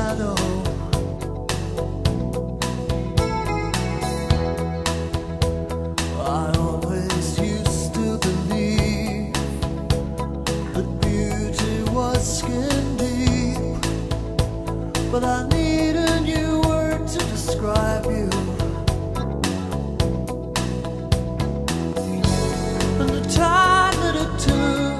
shadow. I always used to believe that beauty was skin deep, but I need a new word to describe you. And the time that it took.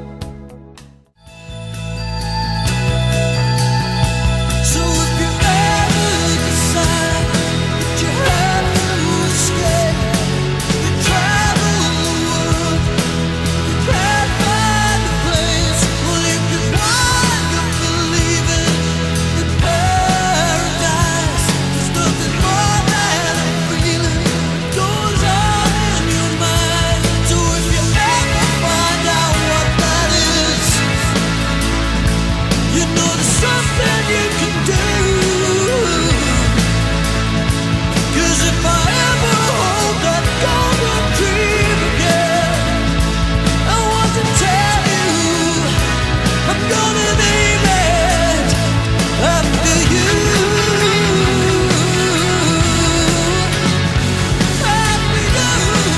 So if you ever decide that you have to escape, you travel the world, you can't find a place. Well, you can wind up believing in paradise. There's nothing more than a feeling that goes on in your mind. So if you ever find out what that is, you know there's something you can do. 'Cause if I ever hold that golden dream again, I want to tell you I'm gonna name it after you. After you.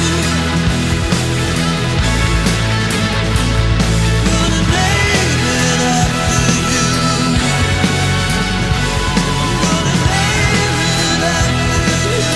Gonna name it after you. Gonna name it after you.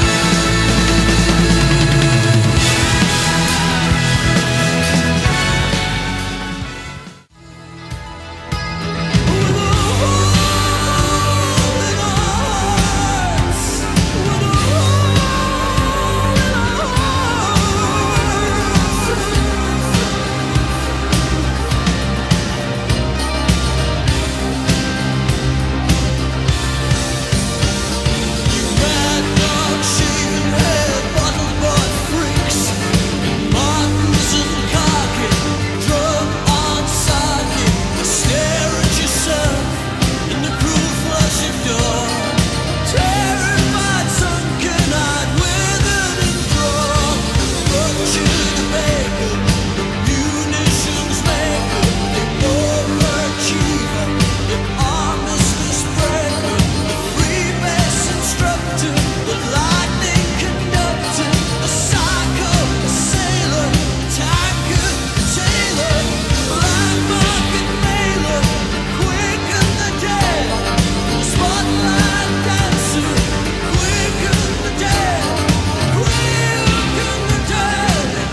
Bad dog, shaving head, bottle boy freaks, Martins and cocky, drug on sake. Stare at yourself in the cruel flush of door. Terrified, sunken-eyed, withered and drawn. Butcher the baker, the munitions maker, the overachiever, the armistice breaker, the freebase instructor, the lightning conductor, the psycho, the sailor, tiger, tailor, black market mailer, quick and the dead, the spotlight dancer, quick and the dead, quick and the dead, the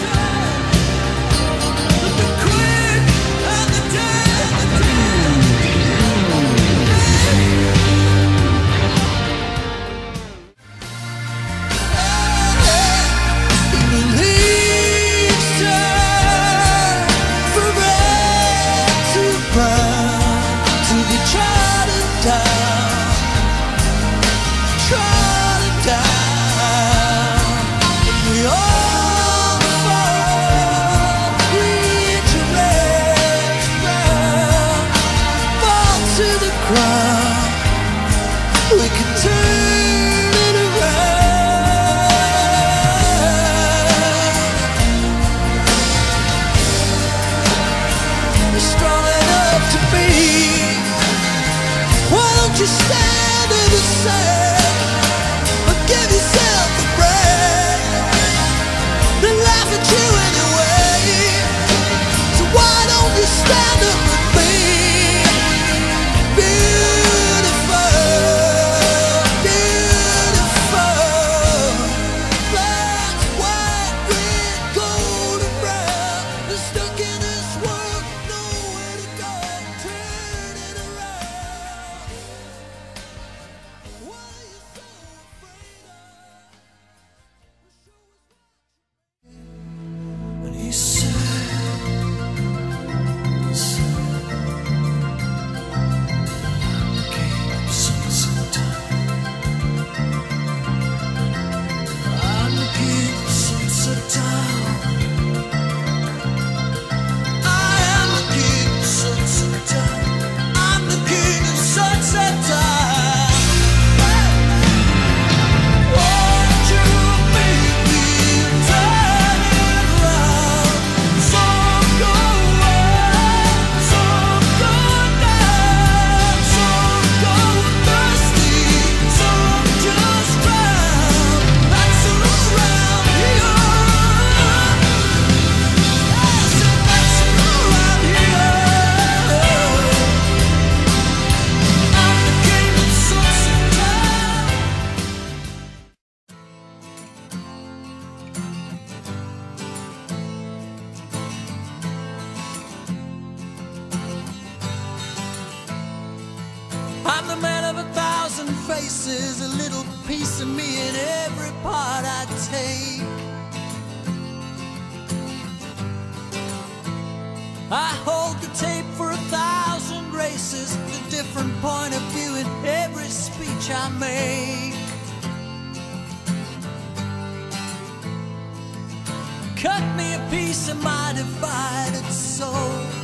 quick and the dead, the dead. Leaves turn from red to brown till they trodden down, trodden down, and we all fall, reach a red ground, fall to the ground. We can turn it around. You're strong enough to be. Why don't you stand in the sand or give yourself a break? They laugh at you anyway. So why don't you stand up with me? Beautiful, beautiful. Black, white, red, gold, and brown. They're stuck in this world, nowhere to go. Turn it around. I'm the man of 1,000 faces, a little piece of me in every part I take. I hold the tape for 1,000 races, a different point of view in every speech I make. Cut me a piece of my divided soul.